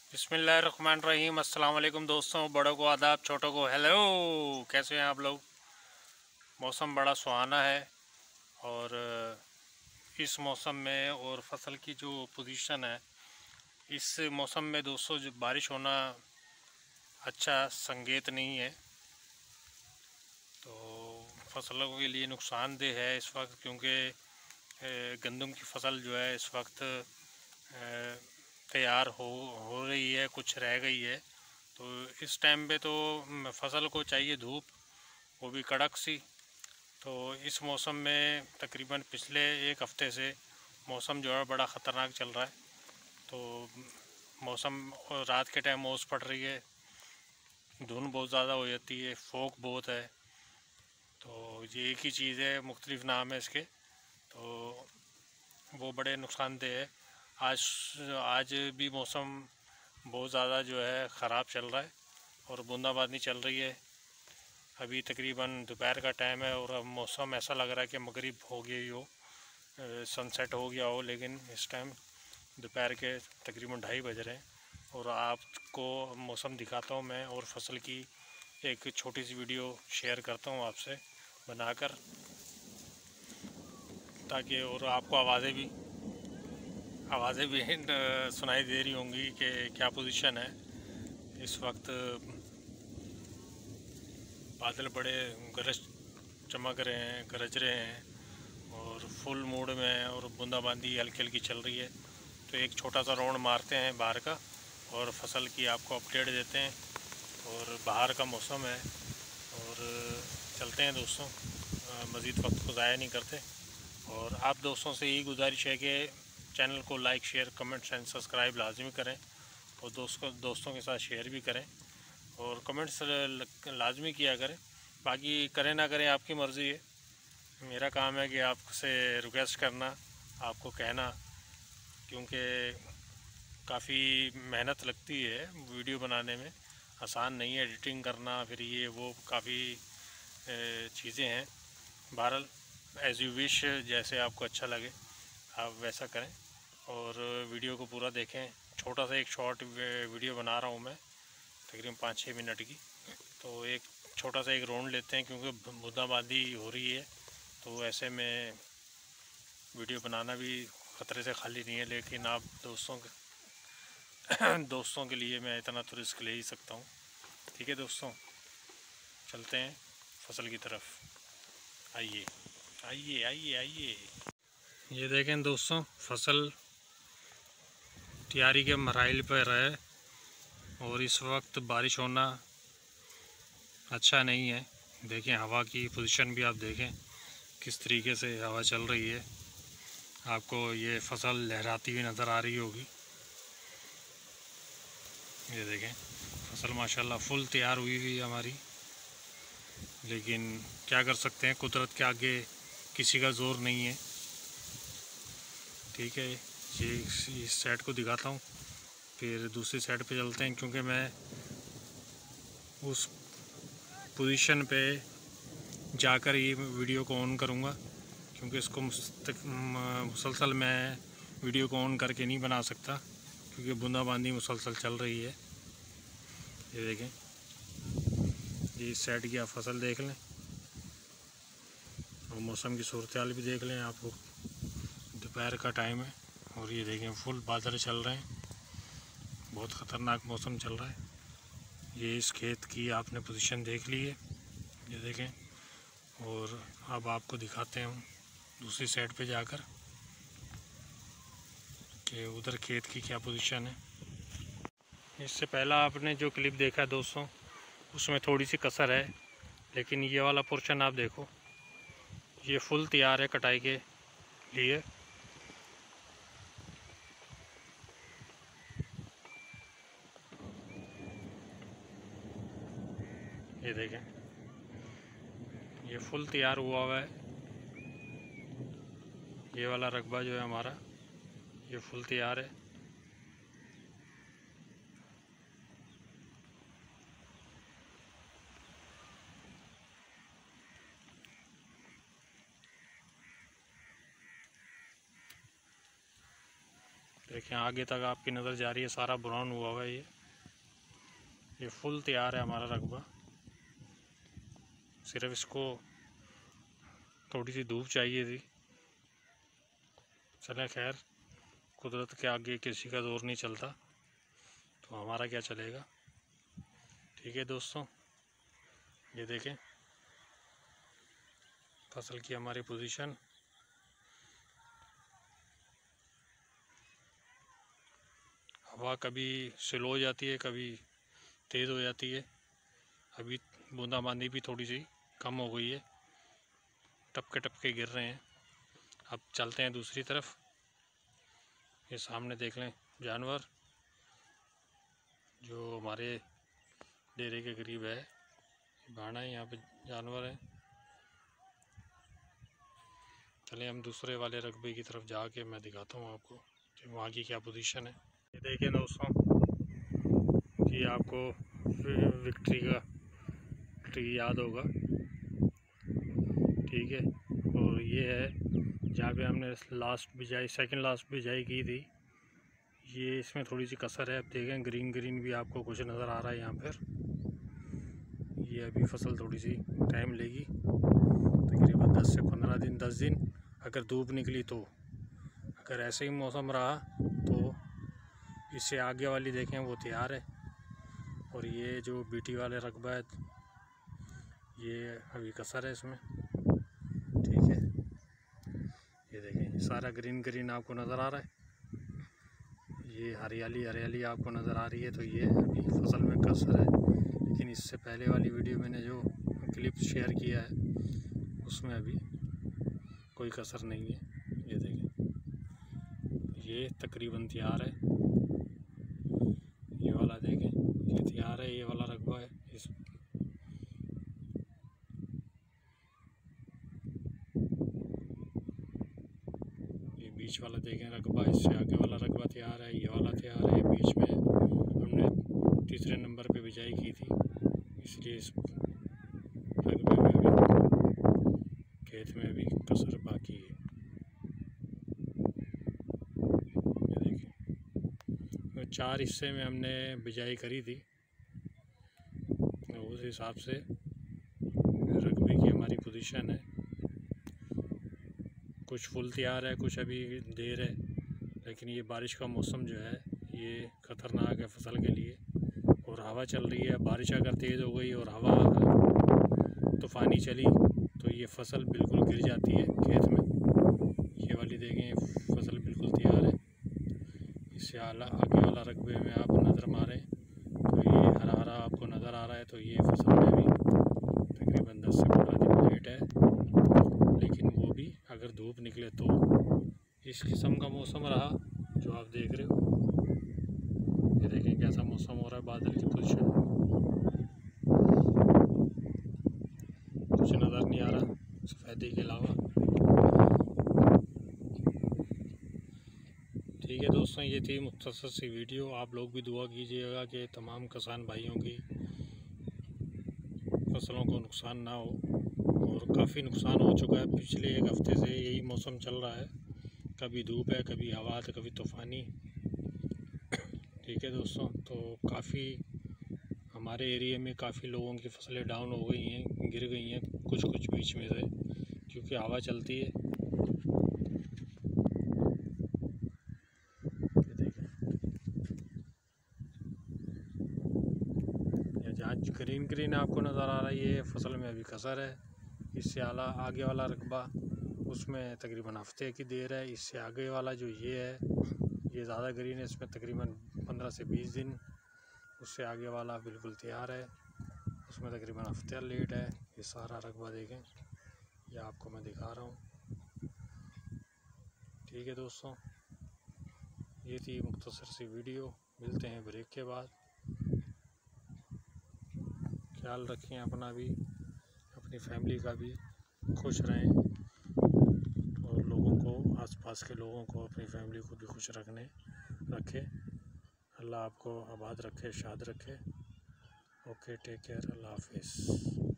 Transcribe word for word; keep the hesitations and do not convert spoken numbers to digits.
बिस्मिल्लाहिर्रहमानिर्रहीम। अस्सलाम वालेकुम दोस्तों, बड़ों को आदाब, छोटों को हेलो। कैसे हैं आप लोग? मौसम बड़ा सुहाना है और इस मौसम में और फसल की जो पोजीशन है, इस मौसम में दोस्तों जो बारिश होना अच्छा संकेत नहीं है। तो फसलों के लिए नुकसानदेह है इस वक्त, क्योंकि गंदम की फसल जो है इस वक्त तैयार हो हो रही है, कुछ रह गई है। तो इस टाइम पे तो फसल को चाहिए धूप, वो भी कड़क सी। तो इस मौसम में तकरीबन पिछले एक हफ़्ते से मौसम जो है बड़ा ख़तरनाक चल रहा है। तो मौसम रात के टाइम ओस पड़ रही है, धुंध बहुत ज़्यादा हो जाती है, फोक बहुत है। तो ये एक ही चीज़ है, मुख्तलिफ नाम है इसके। तो वो बड़े नुकसानदेह है। आज आज भी मौसम बहुत ज़्यादा जो है ख़राब चल रहा है और बूंदाबांदी चल रही है। अभी तकरीबन दोपहर का टाइम है और अब मौसम ऐसा लग रहा है कि मगरिब हो गई हो, सनसेट हो गया हो, लेकिन इस टाइम दोपहर के तकरीबन ढाई बज रहे हैं। और आपको मौसम दिखाता हूँ मैं, और फसल की एक छोटी सी वीडियो शेयर करता हूँ आपसे बनाकर, ताकि और आपको आवाज़ें भी आवाज़ें भी सुनाई दे रही होंगी कि क्या पोजीशन है इस वक्त। बादल बड़े गरज चमक रहे हैं, गरज रहे हैं और फुल मूड में है और बूंदाबांदी हल्की हल्की चल रही है। तो एक छोटा सा राउंड मारते हैं बाहर का और फसल की आपको अपडेट देते हैं। और बाहर का मौसम है और चलते हैं दोस्तों, मज़ीद वक्त को ज़ाया नहीं करते। और आप दोस्तों से यही गुजारिश है कि चैनल को like, share, comments and subscribe लाजमी करें और दोस्तों दोस्तों के साथ शेयर भी करें और कमेंट्स लाजमी किया करें। बाकी करें ना करें आपकी मर्ज़ी है, मेरा काम है कि आपसे रिक्वेस्ट करना, आपको कहना, क्योंकि काफ़ी मेहनत लगती है वीडियो बनाने में, आसान नहीं है एडिटिंग करना, फिर ये वो काफ़ी चीज़ें हैं। बहरहाल एज़ यू विश, जैसे आपको अच्छा लगे आप वैसा करें और वीडियो को पूरा देखें। छोटा सा एक शॉर्ट वीडियो बना रहा हूँ मैं, तकरीबन पाँच छः मिनट की। तो एक छोटा सा एक राउंड लेते हैं, क्योंकि बूंदाबांदी हो रही है, तो ऐसे में वीडियो बनाना भी ख़तरे से खाली नहीं है। लेकिन आप दोस्तों के दोस्तों के लिए मैं इतना तो रिस्क ले ही सकता हूँ। ठीक है दोस्तों, चलते हैं फसल की तरफ। आइए आइए आइए आइए। ये देखें दोस्तों, फसल तैयारी के मराइल पर है और इस वक्त बारिश होना अच्छा नहीं है। देखें हवा की पोजीशन भी आप देखें किस तरीके से हवा चल रही है। आपको ये फसल लहराती हुई नज़र आ रही होगी। ये देखें फसल माशाल्लाह फुल तैयार हुई हुई है हमारी, लेकिन क्या कर सकते हैं, कुदरत के आगे किसी का ज़ोर नहीं है। ठीक है, ये इस साइड को दिखाता हूँ, फिर दूसरी साइड पे चलते हैं, क्योंकि मैं उस पोजीशन पे जाकर ये वीडियो को ऑन करूँगा, क्योंकि इसको मुसलसल मैं वीडियो को ऑन करके नहीं बना सकता, क्योंकि बूंदाबांदी मुसलसल चल रही है। ये देखें, ये इस साइड की आप फसल देख लें और मौसम की सूरत हाल भी देख लें। आपको दोपहर का टाइम है और ये देखें फुल बादल चल रहे हैं, बहुत ख़तरनाक मौसम चल रहा है। ये इस खेत की आपने पोजीशन देख ली है, ये देखें। और अब आपको दिखाते हैं दूसरी साइड पे जाकर कि उधर खेत की क्या पोजीशन है। इससे पहला आपने जो क्लिप देखा दोस्तों, उसमें थोड़ी सी कसर है, लेकिन ये वाला पोर्शन आप देखो, ये फुल तैयार है कटाई के लिए। ये देखें, ये फुल तैयार हुआ हुआ है। ये वाला रकबा जो है हमारा, ये फुल तैयार है। देखें आगे तक आपकी नज़र जा रही है, सारा ब्राउन हुआ हुआ है। ये ये फुल तैयार है हमारा रकबा। सिर्फ इसको थोड़ी सी धूप चाहिए थी। चले खैर, कुदरत के आगे किसी का जोर नहीं चलता, तो हमारा क्या चलेगा। ठीक है दोस्तों, ये देखें फसल की हमारी पोजीशन। हवा कभी स्लो हो जाती है, कभी तेज़ हो जाती है। अभी बूंदाबांदी भी थोड़ी सी कम हो गई है, टपके टपके गिर रहे हैं। अब चलते हैं दूसरी तरफ। ये सामने देख लें जानवर जो हमारे डेरे के करीब है, भाड़ा है, यहाँ पे जानवर है। चलिए हम दूसरे वाले रकबे की तरफ जाके मैं दिखाता हूँ आपको कि वहाँ की क्या पोजीशन है। ये देखिए दोस्तों, ये आपको विक्ट्री का ट्री याद होगा, ठीक है। और ये है जहाँ पे हमने लास्ट बिजाई, सेकंड लास्ट बिजाई की थी। ये इसमें थोड़ी सी कसर है। अब देखें ग्रीन ग्रीन भी आपको कुछ नज़र आ रहा है यहाँ पर। ये अभी फसल थोड़ी सी टाइम लेगी, तकरीबन दस से पंद्रह दिन, दस दिन अगर धूप निकली तो। अगर ऐसे ही मौसम रहा तो इससे आगे वाली देखें वो तैयार है। और ये जो बीटी वाले रकबा है ये अभी कसर है इसमें, ठीक है। ये देखें सारा ग्रीन ग्रीन आपको नज़र आ रहा है, ये हरियाली हरियाली आपको नज़र आ रही है। तो ये अभी फसल में कसर है, लेकिन इससे पहले वाली वीडियो मैंने जो क्लिप शेयर किया है उसमें अभी कोई कसर नहीं है। ये देखें ये तकरीबन तैयार है। ये वाला देखें ये तैयार है, ये वाला रकबा है। इस ये बीच वाला देखें रकबा, इससे आगे वाला रकबा तैयार है, ये वाला तैयार है। बीच में हमने तीसरे नंबर पे बिजाई की थी, इसलिए इस रकबे में अभी खेत में अभी कसर बाकी है। ये देखिए चार हिस्से में हमने बिजाई करी थी, उस हिसाब से रकबे की हमारी पोजीशन है। कुछ फुल तैयार है, कुछ अभी देर है, लेकिन ये बारिश का मौसम जो है ये ख़तरनाक है फसल के लिए। और हवा चल रही है, बारिश अगर तेज़ हो गई और हवा तूफ़ानी चली तो ये फसल बिल्कुल गिर जाती है खेत में। ये वाली देखें फसल बिल्कुल तैयार है। इससे आला आगे वाला रकबे में आप नज़र मारें तो ये हरा हरा आपको नज़र आ रहा है। तो ये फसल में भी तकरीबन दस से पंद्रह दिन लेट है, लेकिन वो भी अगर धूप निकले तो। इस किस्म का मौसम रहा जो आप देख रहे हो। ये देखें कैसा मौसम हो रहा है, बादल की पोजीशन कुछ नज़र नहीं आ रहा सफ़ेदी के अलावा। ठीक है दोस्तों, ये थी मुख्तसर सी वीडियो। आप लोग भी दुआ कीजिएगा कि तमाम किसान भाइयों की फसलों को नुकसान ना हो। और काफ़ी नुकसान हो चुका है, पिछले एक हफ़्ते से यही मौसम चल रहा है, कभी धूप है, कभी हवा, तो कभी तूफ़ानी। ठीक है दोस्तों, तो काफ़ी हमारे एरिया में काफ़ी लोगों की फसलें डाउन हो गई हैं, गिर गई हैं कुछ कुछ बीच में से, क्योंकि हवा चलती है। ये देखें ये जहाँ ग्रीन ग्रीन आपको नज़र आ रहा है ये फसल में अभी कसर है। इससे आला आगे वाला रकबा उसमें तकरीबन हफ्ते की देर है। इससे आगे वाला जो ये है ये ज़्यादा ग्रीन है, इसमें तकरीबन पंद्रह से बीस दिन। उससे आगे वाला बिल्कुल तैयार है, उसमें तकरीबन हफ्ते लेट है। ये सारा रकबा देखें, ये आपको मैं दिखा रहा हूँ। ठीक है दोस्तों, ये थी मुख्तसर सी वीडियो। मिलते हैं ब्रेक के बाद। ख्याल रखें अपना भी, अपनी फैमिली का भी, खुश रहें और लोगों को, आसपास के लोगों को, अपनी फैमिली को भी खुश रखने रखें। अल्लाह आपको आबाद रखे, शाद रखे। ओके, टेक केयर, अल्लाह हाफिज़।